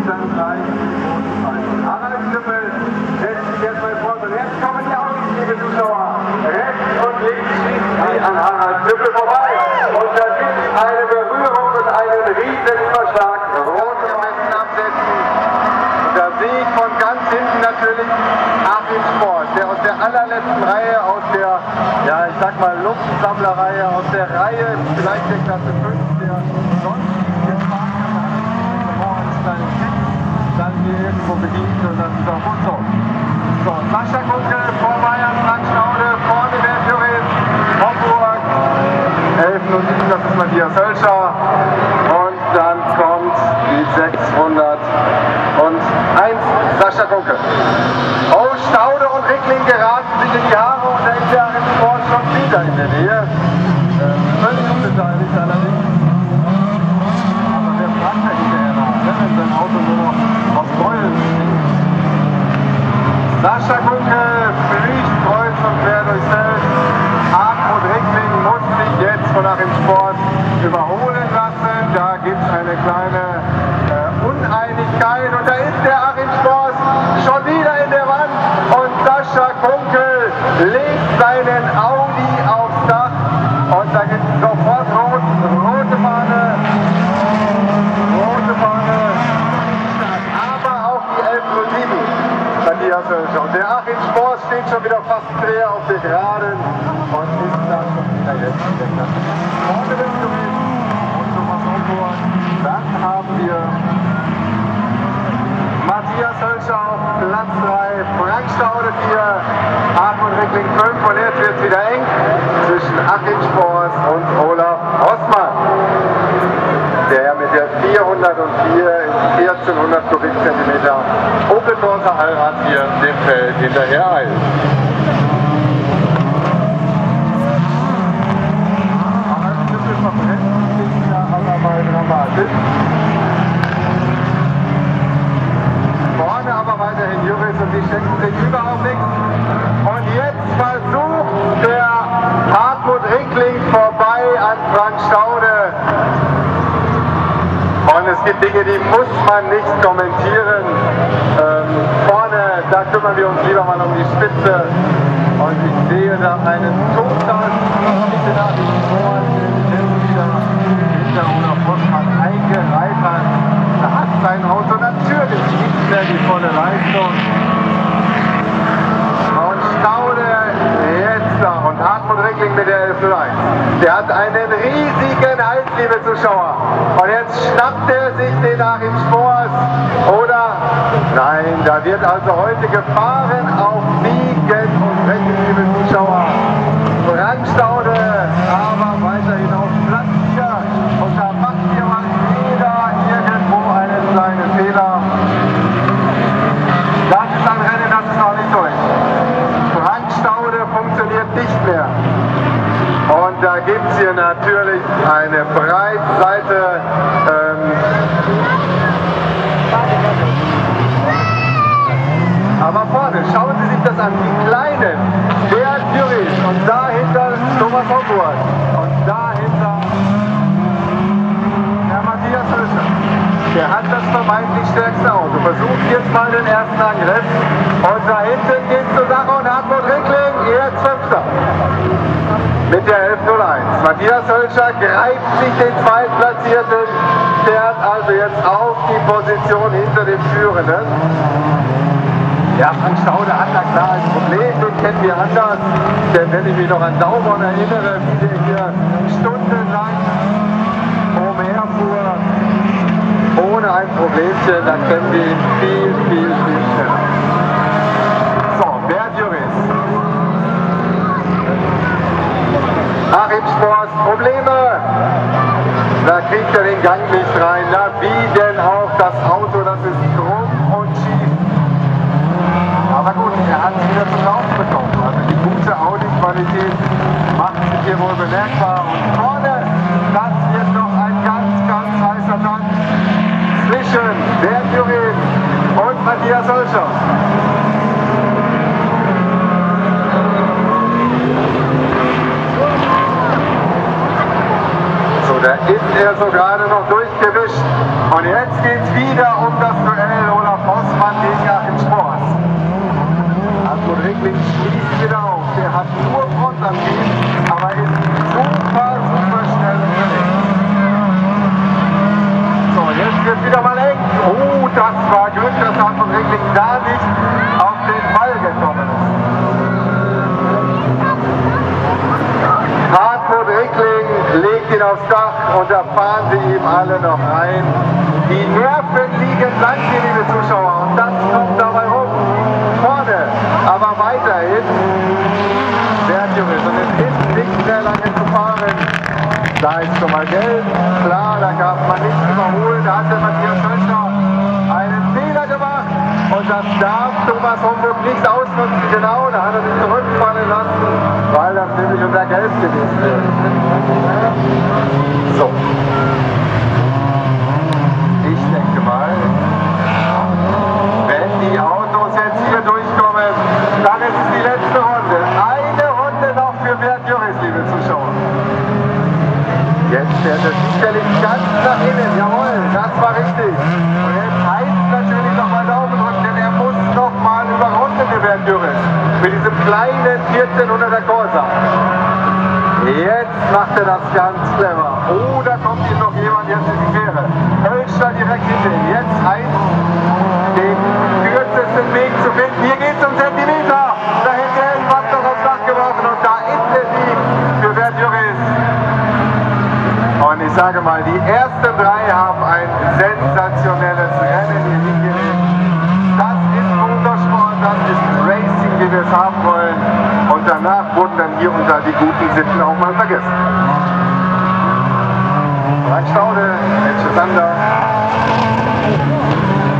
Harald Knüppel setzt sich jetzt mal vor. Und jetzt kommen die Augen, liebe Zuschauer. Rechts und links schießen sie an Harald Knüppel vorbei. Und da gibt es eine Berührung und einen riesen Überschlag. Rote Messen absetzen. Da sehe ich von ganz hinten natürlich Achim Sport, der aus der allerletzten Reihe, aus der, ja ich sag mal Luftsammlerreihe, aus der Reihe vielleicht der Klasse 5, der sonst jetzt fahren kann, dann hier irgendwo bedient und dann ist auch gut so. So, Sascha Kunke vor Bayern, Frank Staude, vorne der Jurist, Homburg, 11:07, das ist Matthias Hölscher und dann kommt die 601, Sascha Kunke. Oh, Staude und Rickling geraten sich in die Haare und da ist der Achim Sport schon wieder in der Nähe. Völlig unbeteiligt allerdings. Aber wer fragt da hinterher nach, wenn sein Auto nur noch aus Beulen steht? Sascha Kunke fliegt kreuz und quer durchs Feld. Hartmut Rickling muss sich jetzt von Achim Sport überholen lassen. Da gibt es eine kleine Uneinigkeit und da ist der Achim Sport schon wieder in der Wand und Sascha Kunke legt seinen Audi aufs Dach und da gibt es sofort rote Fahne, aber auch die 11:07, Matthias Hölscher. Und der Achim Sport steht schon wieder fast quer auf der Geraden und ist da schon wieder jetzt in der Klasse. Vorne der Jurist und Thomas Homburg. Dann haben wir Matthias Hölscher auf Platz 3, Frank Staude 4, Hartmut Rickling 5 und jetzt wird es wieder eng zwischen Achim Sport und Olaf Rossmann, der mit der 404 in 1400 Kubikzentimeter Opel Corsa Allrad hier dem Feld hinterher eilt. Harald Knüppel verbrennt sich da aber mal dramatisch. Vorne aber weiterhin Juris und die schenken sich überhaupt nichts. Und jetzt versucht der Hartmut Rickling vorbei an Frank Staude. Und es gibt Dinge, die muss man nicht kommentieren. Vorne, da kümmern wir uns lieber mal um die Spitze. Und ich sehe da einen total Nachrichten vor, der wieder hinter Olaf Rossmann eingereiht hat. Da hat sein Auto natürlich nicht mehr die volle Leistung. Und Staude jetzt da und Hartmut Rickling mit der 11:01. Der hat einen riesigen Hals, liebe Zuschauer. Und jetzt schnappt er sich den Achim Sport. Oder? Nein, da wird also heute gefahren auf Biegen und Brechen, liebe Zuschauer. Frank Staude, aber weiterhin auf Platz 4. Und da macht hier mal jeder irgendwo einen kleinen Fehler. Das ist ein Rennen, das ist noch nicht durch. Frank Staude funktioniert nicht mehr. Und da gibt es hier natürlich eine Breitseite. Aber vorne, schauen Sie sich das an, die Kleinen, der Jurist und dahinter Thomas Homburg und dahinter der Matthias Hölscher. Der hat das vermeintlich stärkste Auto. Versucht jetzt mal den ersten Angriff. Und da hinten geht es zur Sache und Hartmut Rickling, jetzt Fünfter. Mit der 11:01. Matthias Hölscher greift sich den Zweitplatzierten. Fährt also jetzt auf die Position hinter dem Führenden. Ja, Frank Staude hat da klar ein Problem, den kennen wir anders. Denn wenn ich mich noch an Daubon erinnere, wie der hier stundenlang umherfuhr, ohne ein Problemchen, dann kennen wir ihn viel schneller. So, wer Jurist? Achim Sport, Probleme! Da kriegt er den Gang nicht rein. Na, wie denn auch? Das Auto, das ist krumm und schief. Aber gut, er hat es wieder zum Laufen bekommen. Also die gute Audi-Qualität macht sich hier wohl bemerkbar. Und vorne, das wird noch ein ganz heißer Tanz zwischen Bernd Jurist und Matthias Hölscher. So, da ist er so gerade noch durchgewischt. Und jetzt geht es wieder um das Duell. das war Glück, dass Hartmut Rickling da nicht auf den Ball gekommen ist. Hartmut Rickling legt ihn aufs Dach und da fahren sie ihm alle noch rein. Die Nerven liegen blank hier, liebe Zuschauer, und das kommt dabei rum. Vorne, aber weiterhin Vertjuris und es ist nicht sehr lange zu fahren. Da ist schon mal gelb, klar, da darf man nicht überholen, da hat der Matthias Schölcher einen Fehler gemacht und das darf Thomas Homburg nicht ausnutzen, genau, da hat er sich zurückfallen lassen, weil das nämlich unter gelb gewesen wäre. So. Ich denke mal, wenn die Autos jetzt hier durchkommen, dann ist es die letzte Runde. Eine Runde noch für Vertjuris, liebe Zuschauer. Jetzt fährt er sicherlich ganz nach innen, jawohl, das war richtig. Und jetzt heißt es natürlich nochmal Daumen drücken, denn er muss nochmal überrunden, der Vertjuris. Mit diesem kleinen 1400er Corsa. Jetzt macht er das ganz clever. Oh, da kommt ihm noch jemand jetzt in die Quere. Hölscher direkt hinter ihm. Jetzt heißt den kürzesten Weg zu finden. Hier geht es um Zentimeter. Da hätte er fast noch aufs Dach geworfen und da ist der Sieg für Vertjuris. Und ich sage mal, die ersten drei haben ein sensationelles Rennen hier hingelegt. Das ist Motorsport, das ist Racing, wie wir es haben wollen. Und danach wurden dann hier und da die guten Sitten auch mal vergessen. Frank Staude, Elche Sander.